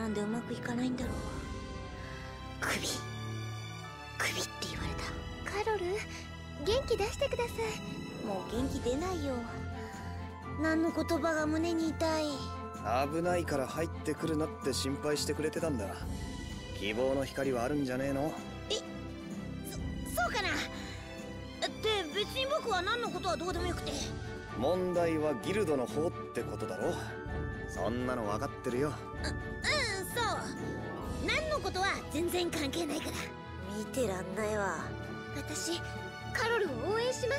なんでうまくいかないんだろう。クビって言われた。 カロル、元気出してください。 もう元気出ないよ。何の言葉が胸に痛い。 危ないから入ってくるなって心配してくれてたんだ。希望の光はあるんじゃねえの？ そうかな。って別に僕は何のことはどうでもよくて。 問題はギルドの方ってことだろ。そんなの分かってるよ。 そう。何のことは全然関係ないから。見てらんないわ。 私、カロルを応援します。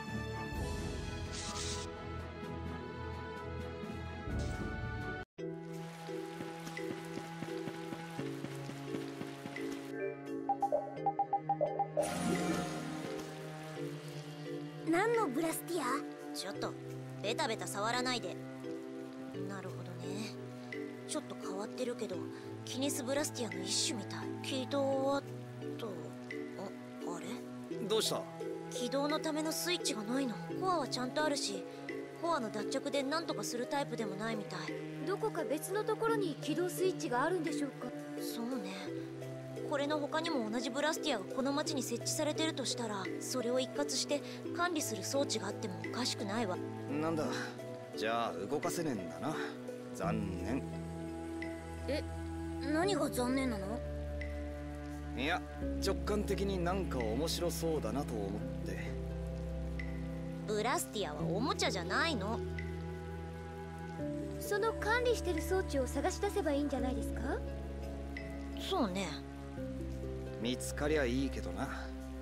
何のブラスティア？ちょっとベタベタ触らないで。なるほどね。ちょっと変わってるけどキネスブラスティアの一種みたい。起動はとあれ？ どうした？ 起動のためのスイッチがないの。コアはちゃんとあるし、コアの脱着で何とかするタイプでもないみたい。 どこか別のところに起動スイッチがあるんでしょうか？ そうね。これの他にも同じブラスティアがこの町に設置されてるとしたら、それを一括して管理する装置があってもおかしくないわ。 なんだ、じゃあ動かせねえんだな。残念。 何が残念なの？ いや、直感的になんか面白そうだなと思って。 ブラスティアはおもちゃじゃないの。 その管理してる装置を探し出せばいいんじゃないですか？ そうね。 見つかりゃいいけどな。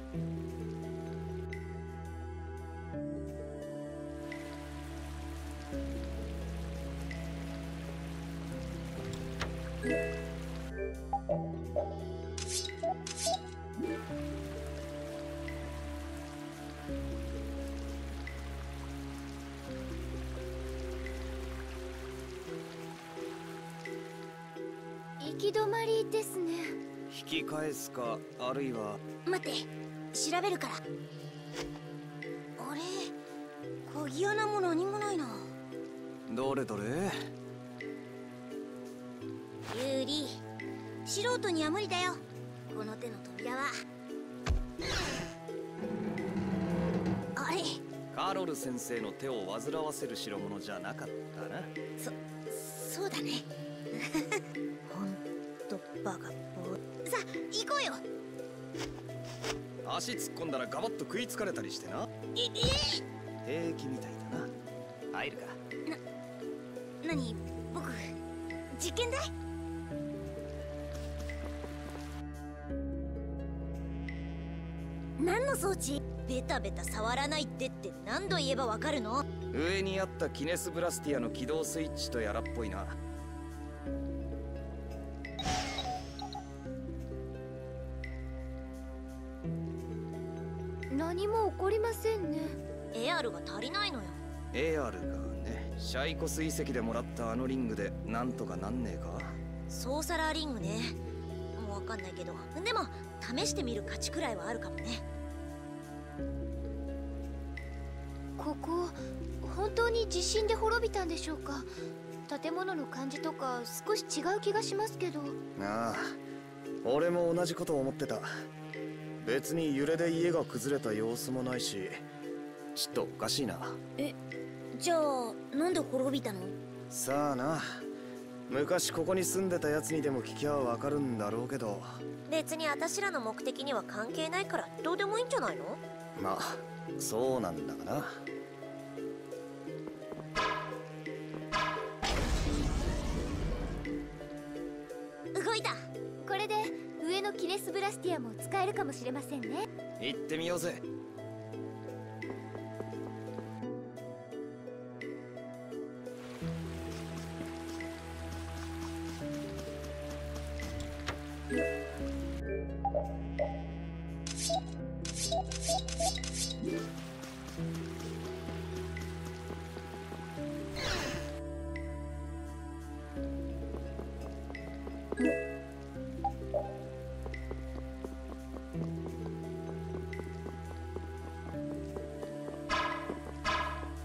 行き止まりですね。 引き返すか、あるいは。 待って、調べるから。あれ、鍵穴も何もないな。 どれどれ？ ユーリ、素人には無理だよ。この手の扉は。あれ？ カロル先生の手を煩わせる代物じゃなかったな。 そうだね。ほんとバカボー。さあ行こうよ。 足突っ込んだらガバッと食いつかれたりしてな。平気みたいだな。入るか。 何？僕実験台？何の装置？ベタベタ触らないって何度言えばわかるの？ 上にあったキネスブラスティアの起動スイッチとやらっぽいな。 何も起こりませんね。 エアルが足りないのよ。 エアルがね、シャイコス遺跡でもらったあのリングでなんとかなんねえか？ ソーサラーリングね。もうわかんないけど、でも試してみる価値くらいはあるかもね。 ここ本当に地震で滅びたんでしょうか？建物の感じとか少し違う気がしますけど。 ああ、俺も同じこと思ってた。別に揺れで家が崩れた様子もないし、ちょっとおかしいな。 じゃあなんで滅びたの？ さあな、昔ここに住んでたやつにでも聞きゃわかるんだろうけど。 別に私らの目的には関係ないからどうでもいいんじゃないの？ まあそうなんだがな。 動いた。 これで上のキネスブラスティアも使えるかもしれませんね。 行ってみようぜ。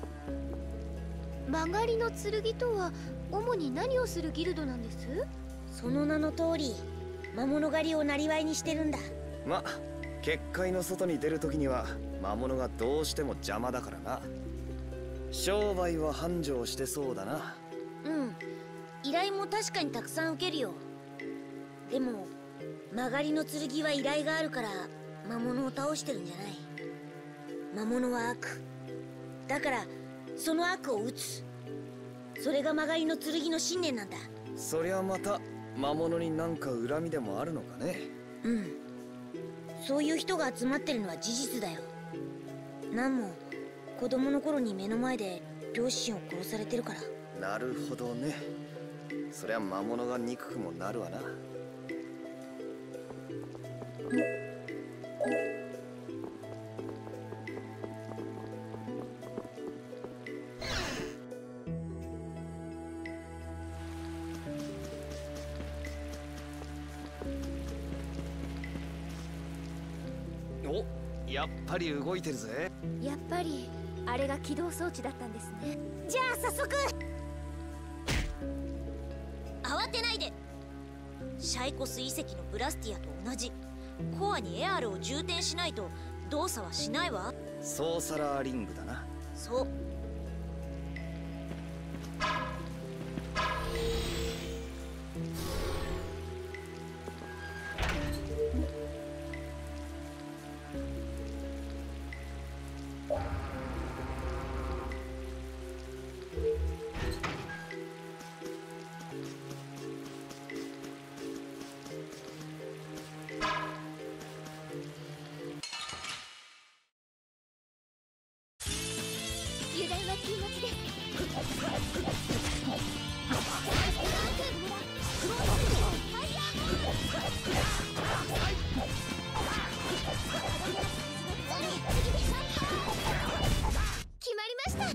曲がりの剣とは主に何をするギルドなんです？ その名の通り魔物狩りを生りにしてるんだ。 ま、結界の外に出るときには魔物がどうしても邪魔だからな。商売は繁盛してそうだな。 うん、依頼も確かにたくさん受けるよ。でも曲がりの剣は依頼があるから魔物を倒してるんじゃない。魔物は悪だから、その悪を討つ。それが曲がりの剣の信念なんだ。 そりゃまた魔物になんか恨みでもあるのかね。 うん、そういう人が集まってるのは事実だよ。なんも子供の頃に目の前で両親を殺されてるから。 なるほどね。そりゃ魔物が憎くもなるわな。お、やっぱり動いてるぜ。 やっぱりあれが起動装置だったんですね。 じゃあ早速。慌てないで。シャイコス遺跡のブラスティアと同じコアにエアールを充填しないと動作はしないわ。 ソーサラーリングだな。 そう。 油断は禁物です。決まりました。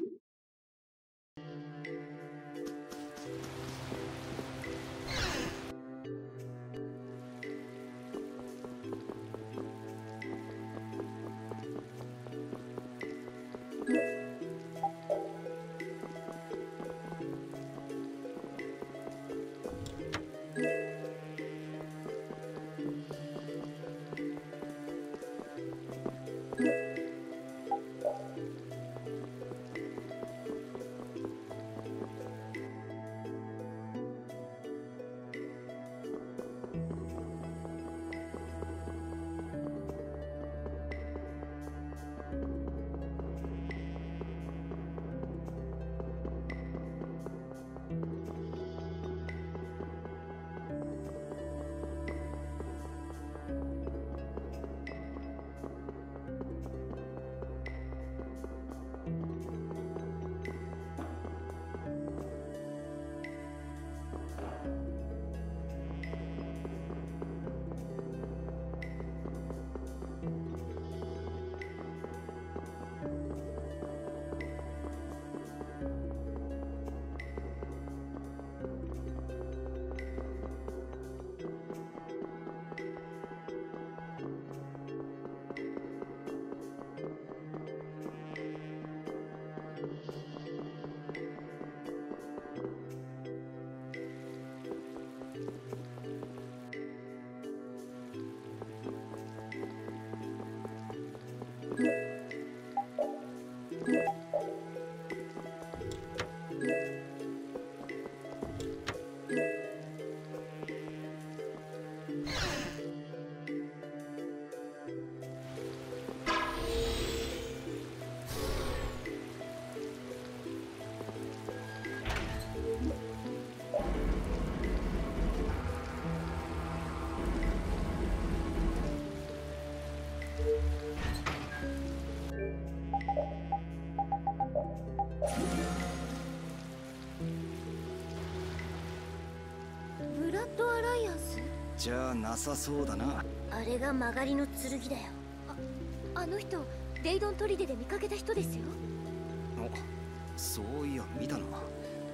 ブラッドアライアンス？ じゃあなさそうだな。 あれが曲がりの剣だよ。 あの人、デイドン砦で見かけた人ですよ。 お、そういや見たな。なる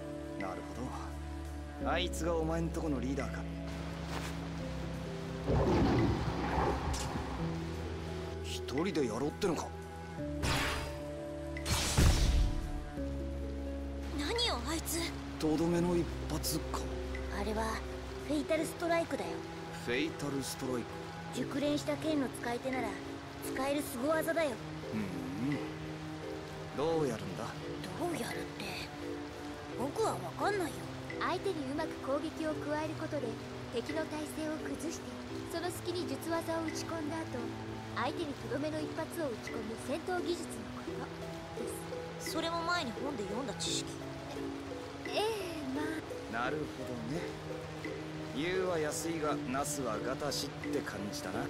ほど、あいつがお前んとこのリーダーか。一人でやろうってのか。 何よあいつ。 とどめの一発か。 あれはフェイタルストライクだよ。 フェイタルストライク。 熟練した剣の使い手なら使える凄技だよ。 どうやるんだ？ どうやるって僕は分かんないよ。 相手にうまく攻撃を加えることで敵の体勢を崩して、その隙に術技を打ち込んだ後、相手にとどめの一発を打ち込む戦闘技術のことです。 それも前に本で読んだ知識。 ええ、まあ。 なるほどね。言うは安いがなすはがたしって感じだな。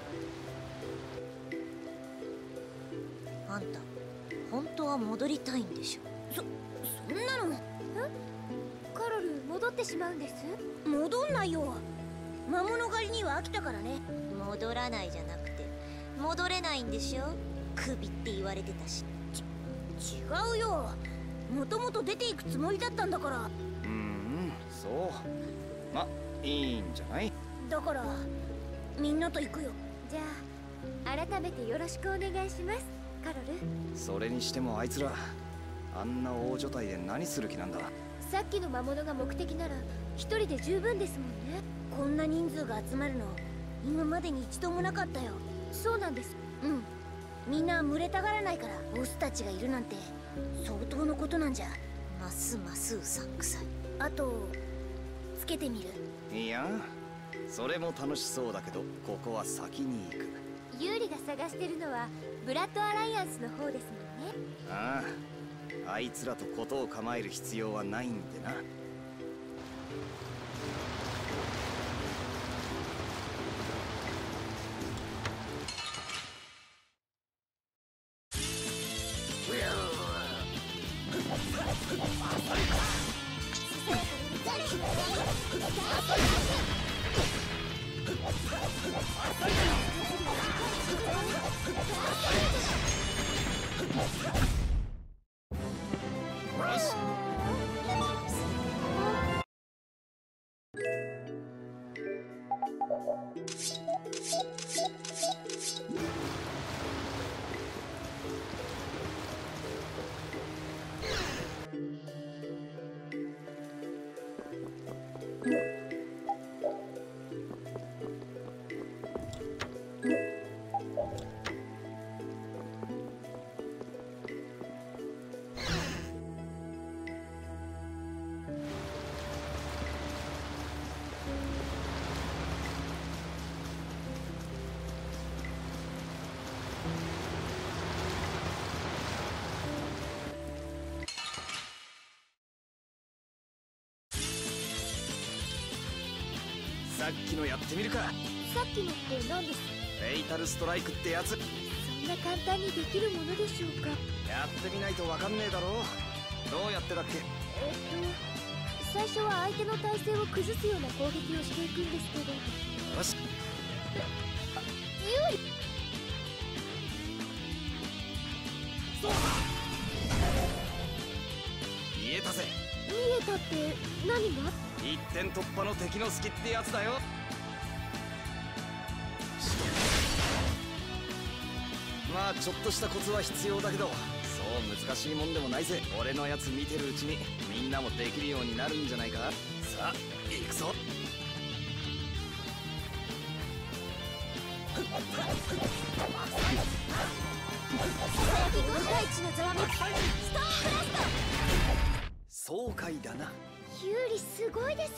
あんた本当は戻りたいんでしょ。そんなの。 カロル戻ってしまうんです。 戻んないよ。魔物狩りには飽きたからね。戻らないじゃなくて戻れないんでしょ。クビって言われてたし。違うよ。もともと出ていくつもりだったんだから。 そう。ま、いいんじゃない。 だからみんなと行くよ。 じゃあ改めてよろしくお願いします、カロル。 それにしてもあいつらあんな大所帯で何する気なんだ。 さっきの魔物が目的なら一人で十分ですもんね。 こんな人数が集まるの今までに一度もなかったよ。 そうなんです。 みんな群れたがらないからボスたちがいるなんて相当のことなんじゃ。ますますうさんくさい。あとつけてみる？ いや、それも楽しそうだけど、ここは先に行く。 ユーリが探してるのはブラッドアライアンスの方ですもんね。 ああ、あいつらとことを構える必要はないんでな。さっきのやってみるか。 さっきのって何です？ フェイタルストライクってやつ。 そんな簡単にできるものでしょうか？ やってみないとわかんねえだろ。どうやってだっけ？ 最初は相手の体勢を崩すような攻撃をしていくんですけど。 よし。 ユーリ。 そうだ。見えたぜ。 見えたって何が？ 一点突破の敵の隙ってやつだよ。まあちょっとしたコツは必要だけど、そう難しいもんでもないぜ。俺のやつ見てるうちにみんなもできるようになるんじゃないか。さあ行くぞ。 大地のざわめきストーンブラスト。 爽快だな。 ユーリすごいです。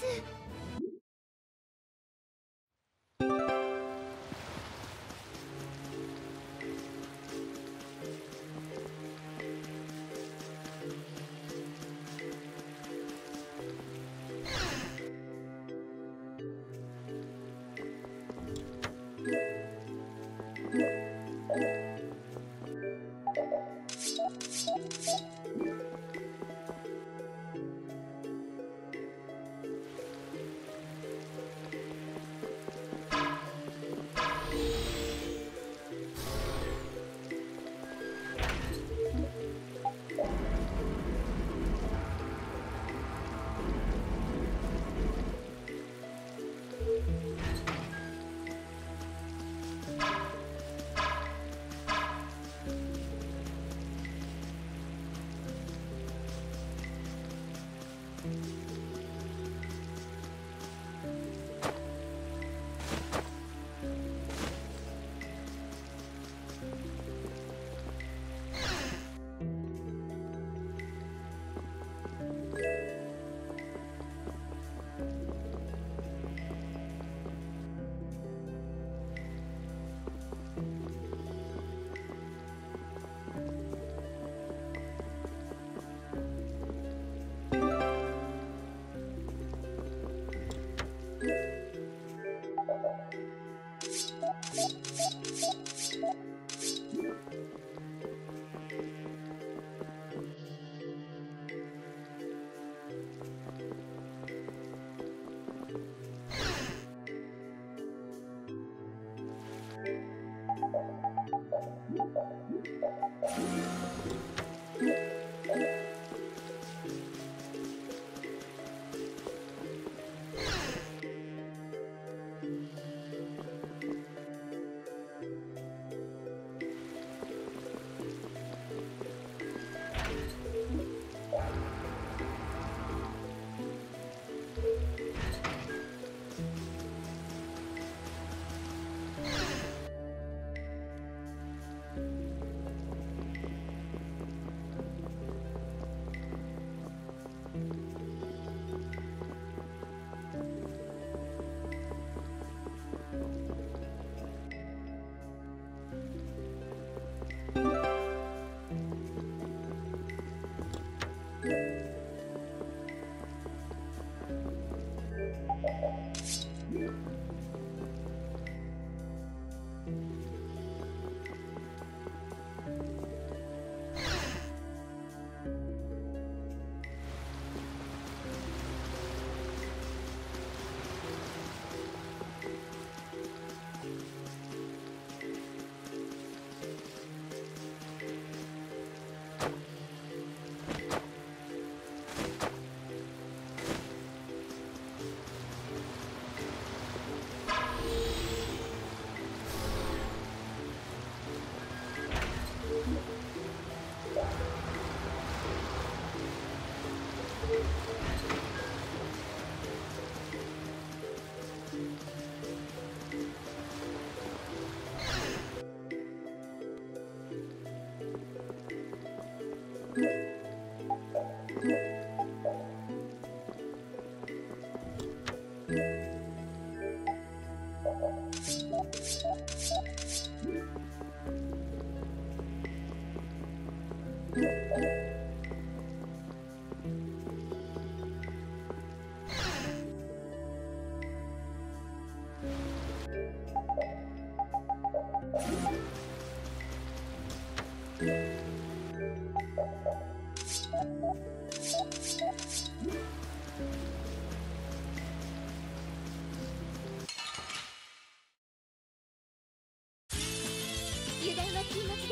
油断は禁物です。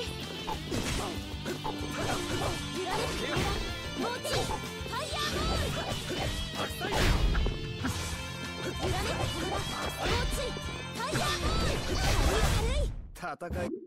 揺られる体、もうちょいファイヤーボール。揺られる体、もうちょいファイヤーボール。軽い戦い。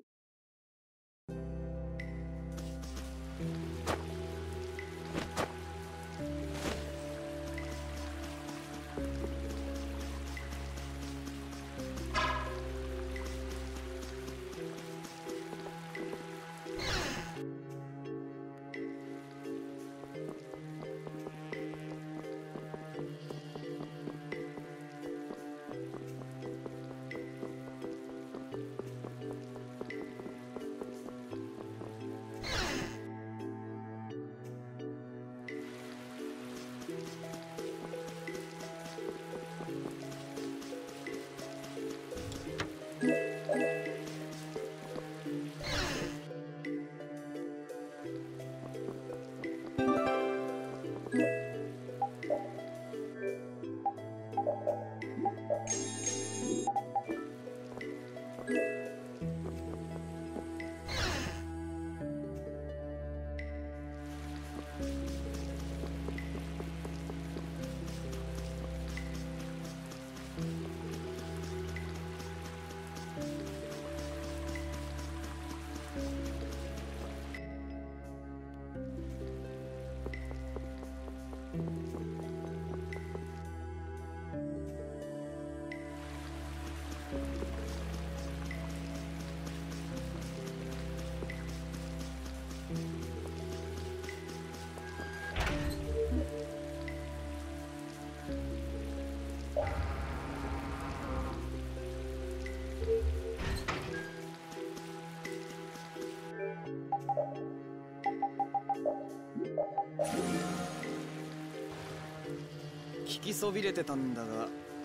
聞きそびれてたんだが、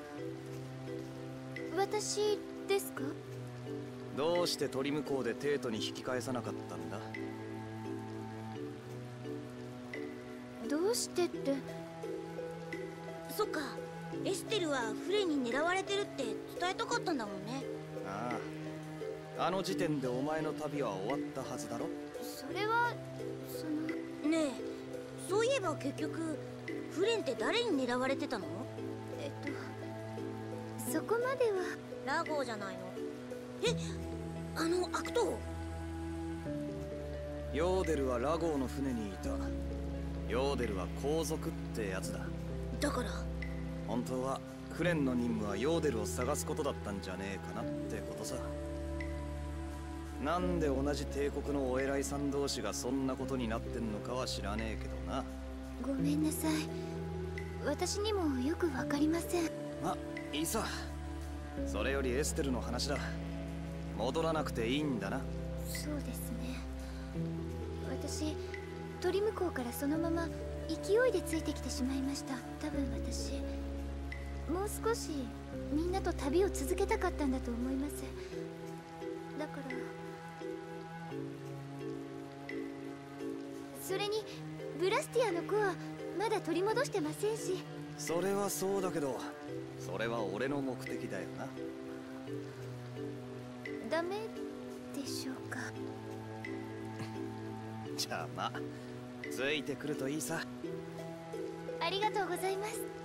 私ですか？ どうして鳥向こうでテートに引き返さなかったんだ？ どうしてって。 そっか、エステルはフレに狙われてるって伝えたかったんだもんね。 ああ、あの時点でお前の旅は終わったはずだろ。 それはその。 ねえ、そういえば結局フレンって誰に狙われてたの？ そこまでは。 ラゴーじゃないの？え、あの悪党？ ヨーデルはラゴーの船にいた。ヨーデルは皇族ってやつだ。 だから本当はフレンの任務はヨーデルを探すことだったんじゃねえかなってことさ。なんで同じ帝国のお偉いさん同士がそんなことになってんのかは知らねえけどな。 ごめんなさい、私にもよくわかりません。 ま、いいさ。それよりエステルの話だ。戻らなくていいんだな。 そうですね。私、鳥向こうからそのまま勢いでついてきてしまいました。多分私、もう少しみんなと旅を続けたかったんだと思います。だから、それにブラスティアの子はまだ取り戻してませんし。 それはそうだけど、それは俺の目的だよな。 ダメでしょうか。 じゃあまあ、ついてくるといいさ。 ありがとうございます。